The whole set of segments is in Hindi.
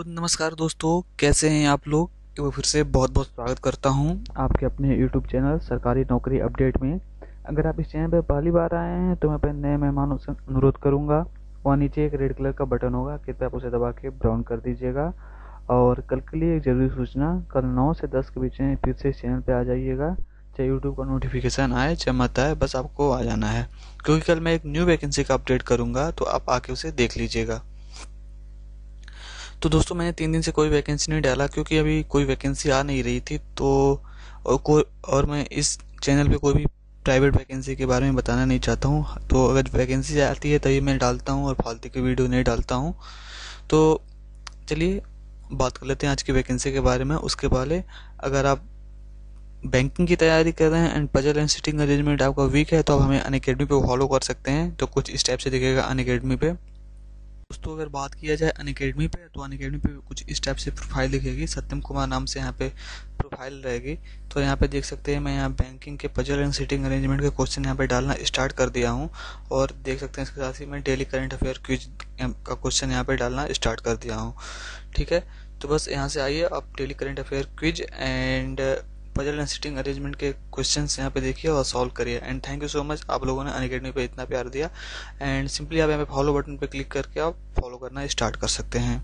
नमस्कार दोस्तों, कैसे हैं आप लोग। एक बार फिर से बहुत बहुत स्वागत करता हूं आपके अपने YouTube चैनल सरकारी नौकरी अपडेट में। अगर आप इस चैनल पर पहली बार आए हैं तो मैं अपने नए मेहमानों से अनुरोध करूंगा, वहाँ नीचे एक रेड कलर का बटन होगा, कृपया आप उसे दबा के ब्राउन कर दीजिएगा। और कल के लिए एक ज़रूरी सूचना, कल 9 से 10 के बीच में फिर से इस चैनल पर आ जाइएगा। चाहे यूट्यूब का नोटिफिकेशन आए चाहे मत आए, बस आपको आ जाना है, क्योंकि कल मैं एक न्यू वैकेंसी का अपडेट करूँगा, तो आप आके उसे देख लीजिएगा। तो दोस्तों, मैंने 3 दिन से कोई वैकेंसी नहीं डाला क्योंकि अभी कोई वैकेंसी आ नहीं रही थी। तो और मैं इस चैनल पे कोई भी प्राइवेट वैकेंसी के बारे में बताना नहीं चाहता हूँ। तो अगर वैकेंसी आती है तभी मैं डालता हूँ और फालतू की वीडियो नहीं डालता हूँ। तो चलिए बात कर लेते हैं आज की वैकेंसी के बारे में। उसके पहले, अगर आप बैंकिंग की तैयारी कर रहे हैं and puzzle and seating arrangement आपका वीक है, तो आप हमें अनअकैडमी पे फॉलो कर सकते हैं। तो कुछ इस टाइप से दिखेगा अनअकैडमी पे। दोस्तों, अगर बात किया जाए अनअकैडमी पे, तो अनअकैडमी पे कुछ इस टाइप से प्रोफाइल दिखेगी। सत्यम कुमार नाम से यहाँ पे प्रोफाइल रहेगी। तो यहाँ पे देख सकते हैं, मैं यहाँ बैंकिंग के पजल एंड सिटिंग अरेंजमेंट के क्वेश्चन यहाँ पे डालना स्टार्ट कर दिया हूँ। और देख सकते हैं इसके साथ ही मैं डेली करंट अफेयर क्विज का क्वेश्चन यहाँ पे डालना स्टार्ट कर दिया हूँ। ठीक है, तो बस यहाँ से आइए, आप daily current affair quiz and puzzle and seating arrangement के क्वेश्चंस यहाँ पे देखिए और सॉल्व करिए। And thank you so much, आप लोगों ने अनअकैडमी पे इतना प्यार दिया। एंड सिंपली आप यहाँ पे फॉलो बटन पे क्लिक करके आप फॉलो करना स्टार्ट कर सकते हैं।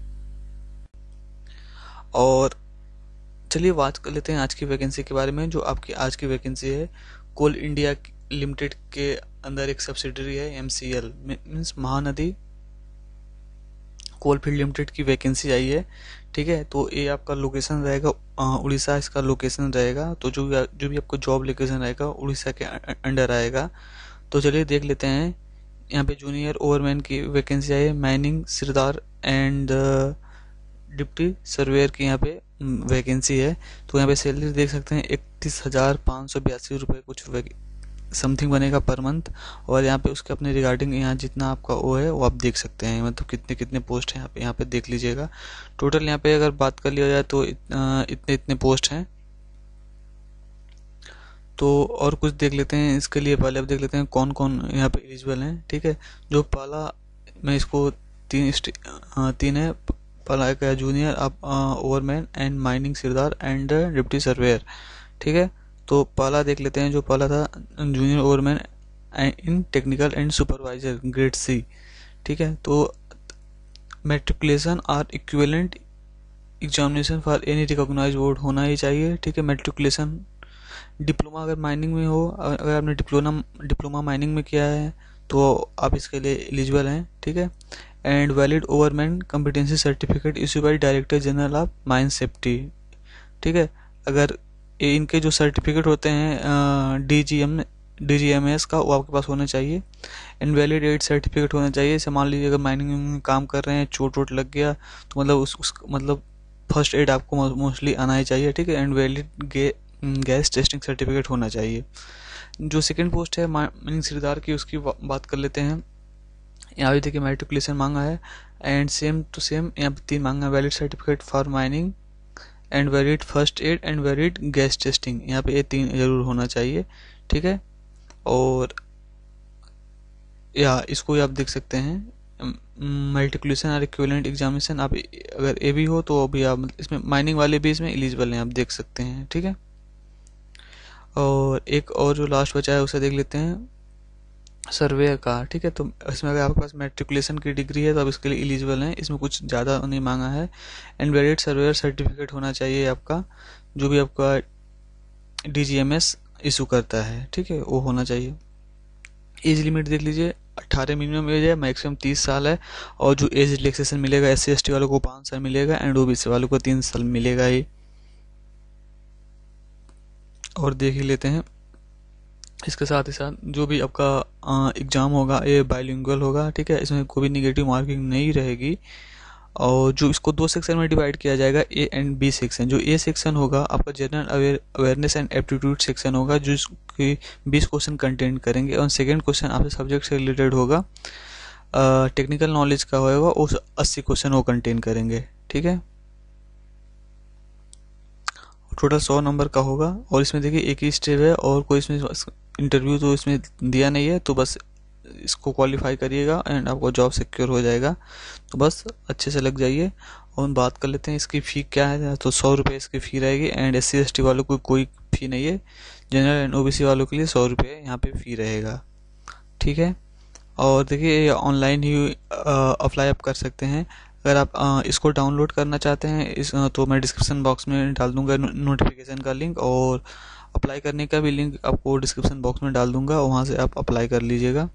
और चलिए बात कर लेते हैं आज की वैकेंसी के बारे में। जो आपकी आज की वैकेंसी है, कोल इंडिया लिमिटेड के अंदर एक सब्सिडरी है MCL means Mahanadi Coalfield Limited की वैकेंसी आई है। ठीक है, तो ये आपका लोकेशन रहेगा उड़ीसा, इसका लोकेशन रहेगा। तो जो भी आपको जॉब लोकेशन रहेगा उड़ीसा के अंडर आएगा। तो चलिए देख लेते हैं। यहाँ पे जूनियर ओवरमैन की वैकेंसी आई है, mining sirdar and deputy surveyor की यहाँ पे वैकेंसी है। तो यहाँ पे सैलरी देख सकते हैं 31,582 रुपये कुछ समथिंग बनेगा पर मंथ। और यहाँ पे उसके अपने रिगार्डिंग यहाँ जितना आपका वो है वो आप देख सकते हैं, मतलब कितने कितने पोस्ट हैं यहाँ पे देख लीजिएगा। टोटल यहाँ पे अगर बात कर लिया जाए तो इतने इतने पोस्ट हैं। तो और कुछ देख लेते हैं इसके लिए। पहले अब देख लेते हैं कौन कौन यहाँ पे एलिजिबल हैं। ठीक है, जो पहला मैं इसको तीन है। पहला का जूनियर आप overman and mining sirdar and deputy surveyor. ठीक है, तो पहला देख लेते हैं। जो पहला था junior overman in technical and supervisor grade C। ठीक है, तो मैट्रिकुलेशन और equivalent examination for any recognised board होना ही चाहिए। ठीक है, मैट्रिकुलेशन डिप्लोमा अगर माइनिंग में हो, अगर आपने डिप्लोमा माइनिंग में किया है तो आप इसके लिए एलिजिबल हैं। ठीक है, and valid overman competency certificate issue by director general of mine safety. ठीक है, अगर इनके जो सर्टिफिकेट होते हैं DGMS का, वो आपके पास होना चाहिए। एंड वैलिड एड सर्टिफिकेट होना चाहिए। जैसे मान लीजिए अगर माइनिंग में काम कर रहे हैं, चोट वोट लग गया, तो मतलब उस मतलब फर्स्ट एड आपको मोस्टली आना ही चाहिए। ठीक है, and valid gas testing certificate होना चाहिए। जो सेकंड पोस्ट है माइनिंग सिरदार की, उसकी बात कर लेते हैं। यहाँ भी देखिए मैट्रिकुलेशन मांगा है एंड सेम टू सेम यहाँ पे 3 मांगा है, valid certificate for mining and valid first aid and valid gas testing. यहाँ पे ये 3 जरूर होना चाहिए। ठीक है, और या इसको आप देख सकते हैं मल्टीप्लिकेशन और इक्विवेलेंट एग्जामिनेशन। आप अगर ये भी हो तो अभी आप इसमें माइनिंग वाले भी इसमें एलिजिबल हैं, आप देख सकते हैं। ठीक है, और एक और जो लास्ट बचा है उसे देख लेते हैं, सर्वेयर का। ठीक है, तो इसमें अगर आपके पास मैट्रिकुलेशन की डिग्री है तो आप इसके लिए एलिजिबल हैं, इसमें कुछ ज़्यादा नहीं मांगा है। एंड वैलिड सर्वेयर सर्टिफिकेट होना चाहिए आपका, जो भी आपका DGMS इशू करता है। ठीक है, वो होना चाहिए। एज लिमिट देख लीजिए, 18 मिनिमम एज है, मैक्सिमम 30 साल है। और जो एज रिलैक्सेशन मिलेगा SC/ST वालों को 5 साल मिलेगा एंड OBC वालों को 3 साल मिलेगा ही। और देख ही लेते हैं, इसके साथ ही साथ जो भी आपका एग्ज़ाम होगा ये बाइलिंगुअल होगा। ठीक है, इसमें कोई भी निगेटिव मार्किंग नहीं रहेगी। और जो इसको 2 सेक्शन में डिवाइड किया जाएगा, A एंड B सेक्शन। जो A सेक्शन होगा आपका general awareness and aptitude section होगा, जो इसकी 20 क्वेश्चन कंटेंट करेंगे। और सेकेंड क्वेश्चन आपके सब्जेक्ट से रिलेटेड होगा, टेक्निकल नॉलेज का होगा, उस 80 क्वेश्चन वो कंटेन करेंगे। ठीक है, टोटल 100 नंबर का होगा। और इसमें देखिए एक ही स्टेप है और कोई इसमें इंटरव्यू तो इसमें दिया नहीं है, तो बस इसको क्वालिफाई करिएगा एंड आपको जॉब सिक्योर हो जाएगा। तो बस अच्छे से लग जाइए और हम बात कर लेते हैं इसकी फ़ी क्या है। तो 100 रुपये इसकी फ़ी रहेगी एंड SC/ST वालों को कोई फ़ी नहीं है। जनरल एंड OBC वालों के लिए 100 रुपये यहाँ पे फ़ी रहेगा, ठीक है। और देखिए ये ऑनलाइन ही अप्लाई आप कर सकते हैं। अगर आप इसको डाउनलोड करना चाहते हैं तो मैं डिस्क्रिप्शन बॉक्स में डाल दूंगा नोटिफिकेशन का लिंक, और अप्लाई करने का भी लिंक आपको डिस्क्रिप्शन बॉक्स में डाल दूंगा, वहाँ से आप अप्लाई कर लीजिएगा।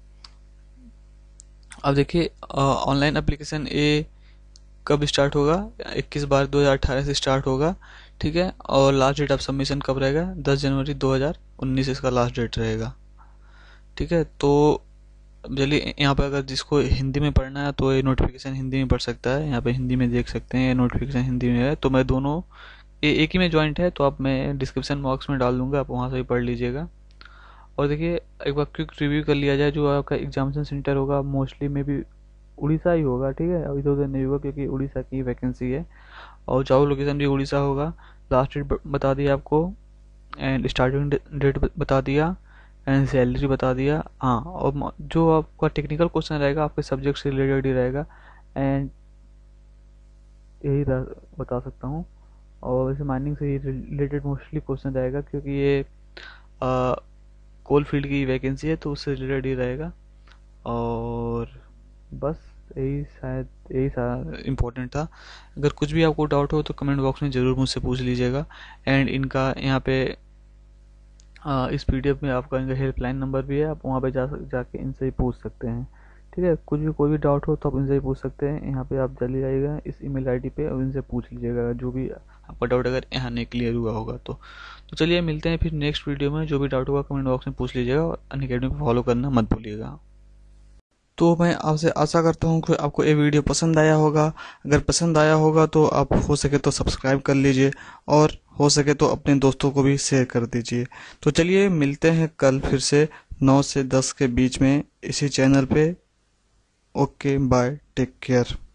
अब देखिए ऑनलाइन एप्लीकेशन ये कब स्टार्ट होगा, 21/12/2018 से स्टार्ट होगा, ठीक है। और लास्ट डेट ऑफ सबमिशन कब रहेगा, 10 जनवरी 2019 इसका लास्ट डेट रहेगा, ठीक है। तो चलिए यहाँ पे अगर जिसको हिंदी में पढ़ना है तो ये नोटिफिकेशन हिंदी में पढ़ सकता है। यहाँ पे हिंदी में देख सकते हैं, ये नोटिफिकेशन हिंदी में है। तो मैं दोनों ये एक ही में ज्वाइंट है, तो आप मैं डिस्क्रिप्शन बॉक्स में डाल दूंगा, आप वहाँ से ही पढ़ लीजिएगा। और देखिए एक बार क्विक रिव्यू कर लिया जाए, जो आपका एग्जामिनेशन सेंटर होगा मोस्टली में भी उड़ीसा ही होगा, ठीक है। इधर उधर नहीं होगा क्योंकि उड़ीसा की वैकेंसी है, और चाहो लोकेशन भी उड़ीसा होगा। लास्ट डेट बता दिया आपको, एंड स्टार्टिंग डेट बता दिया, एंड सैलरी बता दिया। हाँ, और जो आपका टेक्निकल क्वेश्चन रहेगा आपके सब्जेक्ट से रिलेटेड ही रहेगा, एंड यही बता सकता हूँ। और वैसे माइनिंग से रिलेटेड मोस्टली क्वेश्चन रहेगा क्योंकि ये कोल फील्ड की वैकेंसी है, तो उससे रिलेटेड ही रहेगा। और बस यही सारा इम्पोर्टेंट था। अगर कुछ भी आपको डाउट हो तो कमेंट बॉक्स में ज़रूर मुझसे पूछ लीजिएगा। एंड इनका यहाँ पे इस PDF में आपका इनका हेल्पलाइन नंबर भी है, आप वहाँ पे जाके इनसे ही पूछ सकते हैं, ठीक है। कोई भी डाउट हो तो आप इनसे ही पूछ सकते हैं। यहाँ पे आप चले जाइएगा इस ईमेल ID पे और इनसे पूछ लीजिएगा जो भी आपका डाउट अगर यहाँ नहीं क्लियर हुआ होगा तो चलिए मिलते हैं फिर नेक्स्ट वीडियो में। जो भी डाउट होगा कमेंट बॉक्स में पूछ लीजिएगा, और अनअकैडमी को फॉलो करना मत भूलिएगा। तो मैं आपसे आशा करता हूँ कि आपको ये वीडियो पसंद आया होगा। अगर पसंद आया होगा तो आप हो सके तो सब्सक्राइब कर लीजिए, और हो सके तो अपने दोस्तों को भी शेयर कर दीजिए। तो चलिए मिलते हैं कल फिर से 9 से 10 के बीच में इसी चैनल पे। Okay bye, take care.